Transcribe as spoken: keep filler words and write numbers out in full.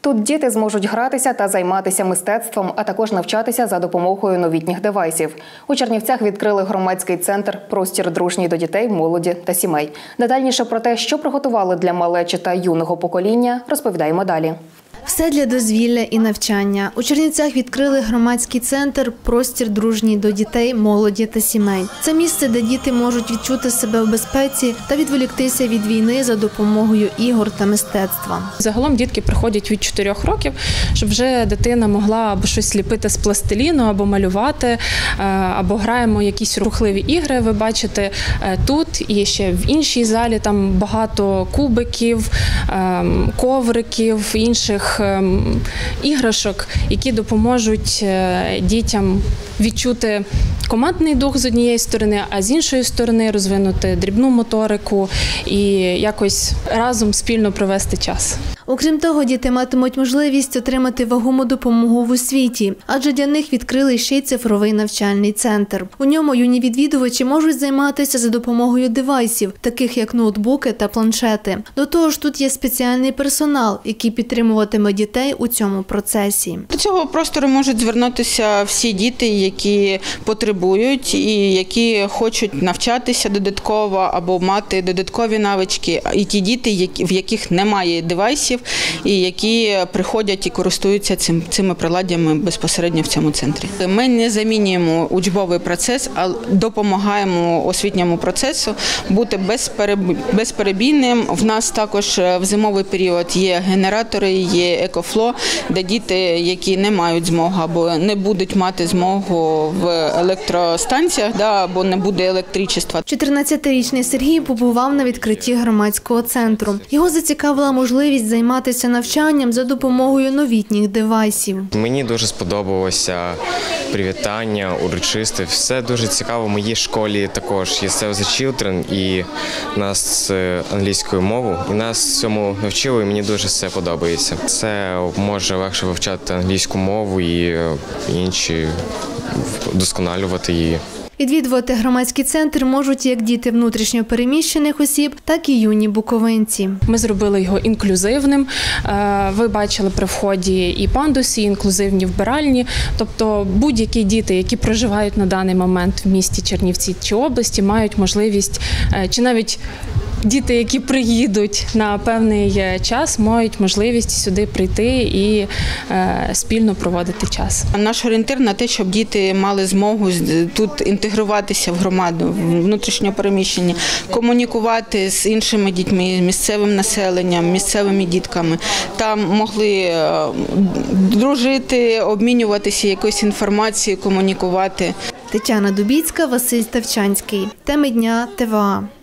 Тут діти зможуть гратися та займатися мистецтвом, а також навчатися за допомогою новітніх девайсів. У Чернівцях відкрили громадський центр «Простір дружній до дітей, молоді та сімей». Детальніше про те, що приготували для малечі та юного покоління, розповідаємо далі. Все для дозвілля і навчання. У Чернівцях відкрили громадський центр «Простір дружній до дітей, молоді та сімей». Це місце, де діти можуть відчути себе в безпеці та відволіктися від війни за допомогою ігор та мистецтва. Загалом дітки приходять від чотирьох років, щоб вже дитина могла або щось ліпити з пластиліну, або малювати, або граємо якісь рухливі ігри. Ви бачите тут і ще в іншій залі там багато кубиків, ковриків, інших іграшок, які допоможуть дітям відчути командний дух з однієї сторони, а з іншої сторони розвинути дрібну моторику і якось разом спільно провести час. Окрім того, діти матимуть можливість отримати вагому допомогу в освіті, адже для них відкрили ще й цифровий навчальний центр. У ньому юні відвідувачі можуть займатися за допомогою девайсів, таких як ноутбуки та планшети. До того ж, тут є спеціальний персонал, який підтримуватиме дітей у цьому процесі. До цього простору можуть звернутися всі діти, які потребують і які хочуть навчатися додатково або мати додаткові навички, і ті діти, в яких немає девайсів, і які приходять і користуються цим, цими приладдями безпосередньо в цьому центрі. Ми не замінюємо учбовий процес, а допомагаємо освітньому процесу бути безперебійним. В нас також в зимовий період є генератори, є екофло, де діти, які не мають змоги або не будуть мати змогу в електростанціях, або не буде електричества. чотирнадцятирічний Сергій побував на відкритті громадського центру. Його зацікавила можливість займатися навчанням за допомогою новітніх девайсів. Мені дуже сподобалося привітання, урочисте. Все дуже цікаво. В моїй школі також є Save the Children, і нас англійською мовою. І нас цьому навчили, і мені дуже все подобається. Це може легше вивчати англійську мову і інші, вдосконалювати її. Відвідувати громадський центр можуть як діти внутрішньо переміщених осіб, так і юні буковинці. Ми зробили його інклюзивним. Ви бачили при вході і пандуси, і інклюзивні вбиральні. Тобто будь-які діти, які проживають на даний момент в місті Чернівці чи області, мають можливість, чи навіть діти, які приїдуть на певний час, мають можливість сюди прийти і спільно проводити час. Наш орієнтир на те, щоб діти мали змогу тут інтегруватися в громаду, внутрішньо переміщені, комунікувати з іншими дітьми, місцевим населенням, місцевими дітками. Там могли дружити, обмінюватися якоюсь інформацією, комунікувати. Тетяна Дубіцька, Василь Ставчанський. Теми дня ТВА.